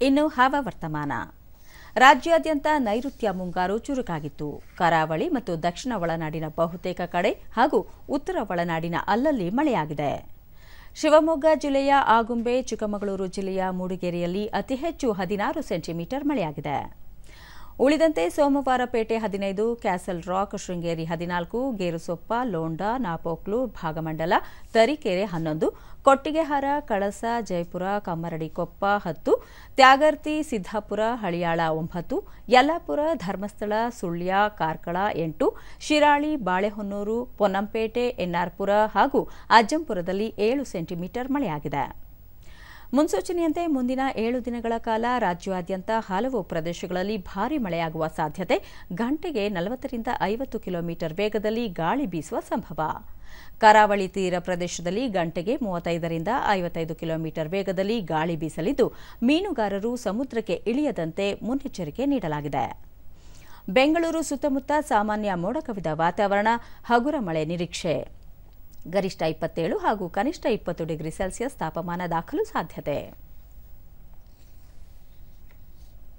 ಇನ್ನು ಹವಾವರ್ತಮಾನ. ರಾಜ್ಯಾದ್ಯಂತ ನೈಋತ್ಯ ಮುಂಗಾರು ಚುರುಕಾಗಿತ್ತು. ಕರಾವಳಿ ಮತ್ತು ದಕ್ಷಿಣ ಒಳನಾಡಿನ ಬಹುತೇಕ ಕಡೆ ಹಾಗೂ ಉತ್ತರ ಒಳನಾಡಿನ ಅಲ್ಲಲ್ಲಿ ಮಳೆಯಾಗಿದೆ. ಶಿವಮೊಗ್ಗ ಜಿಲ್ಲೆಯ ಆಗುಂಬೆ, ಚಿಕ್ಕಮಗಳೂರು ಜಿಲ್ಲೆಯ ಮೂಡಿಗೆರೆಯಲ್ಲಿ ಅತಿ ಹೆಚ್ಚು 16 ಸೆಂಟಿಮೀಟರ್ ಮಳೆಯಾಗಿದೆ. ಉಳಿದಂತೆ ಸೋಮವಾರಪೇಟೆ 15, ಕ್ಯಾಸಲ್ ರಾಕ್, ಶೃಂಗೇರಿ 14, ಗೇರುಸೊಪ್ಪ, ಲೋಂಡಾ, ನಾಪೋಕ್ಲು, ಭಾಗಮಂಡಲ, ತರೀಕೆರೆ 11, ಕೊಟ್ಟಿಗೆಹಾರ, ಕಳಸ, ಜಯಪುರ, ಕಮ್ಮರಡಿಕೊಪ್ಪ 10, ತ್ಯಾಗರ್ತಿ, ಸಿದ್ದಾಪುರ, ಹಳಿಯಾಳ 9, ಯಲ್ಲಾಪುರ, ಧರ್ಮಸ್ಥಳ, ಸುಳ್ಯ, ಕಾರ್ಕಳ 8, ಶಿರಾಳಿ, ಬಾಳೆಹೊನ್ನೂರು, ಪೊನ್ನಂಪೇಟೆ, ಎನ್ಆರ್ಪುರ ಹಾಗೂ ಅಜ್ಜಂಪುರದಲ್ಲಿ 7 ಸೆಂಟಿಮೀಟರ್ ಮಳೆಯಾಗಿದೆ. ಮುನ್ಸೂಚನೆಯಂತೆ ಮುಂದಿನ 7 ದಿನಗಳ ಕಾಲ ರಾಜ್ಯಾದ್ಯಂತ ಹಲವು ಪ್ರದೇಶಗಳಲ್ಲಿ ಭಾರೀ ಮಳೆಯಾಗುವ ಸಾಧ್ಯತೆ. ಗಂಟೆಗೆ 40ರಿಂದ 50 ಕಿಲೋಮೀಟರ್ ವೇಗದಲ್ಲಿ ಗಾಳಿ ಬೀಸುವ ಸಂಭವ. ಕರಾವಳಿ ತೀರ ಪ್ರದೇಶದಲ್ಲಿ ಗಂಟೆಗೆ 35ರಿಂದ 55 ಕಿಲೋಮೀಟರ್ ವೇಗದಲ್ಲಿ ಗಾಳಿ ಬೀಸಲಿದ್ದು, ಮೀನುಗಾರರು ಸಮುದ್ರಕ್ಕೆ ಇಳಿಯದಂತೆ ಮುನ್ನೆಚ್ಚರಿಕೆ ನೀಡಲಾಗಿದೆ. ಬೆಂಗಳೂರು ಸುತ್ತಮುತ್ತ ಸಾಮಾನ್ಯ ಮೋಡ ಕವಿದ ವಾತಾವರಣ, ಹಗುರ ಮಳೆ ನಿರೀಕ್ಷೆ. ಗರಿಷ್ಠ 27 ಹಾಗೂ ಕನಿಷ್ಠ 20 ಡಿಗ್ರಿ ಸೆಲ್ಸಿಯಸ್ ತಾಪಮಾನ ದಾಖಲು ಸಾಧ್ಯತೆ.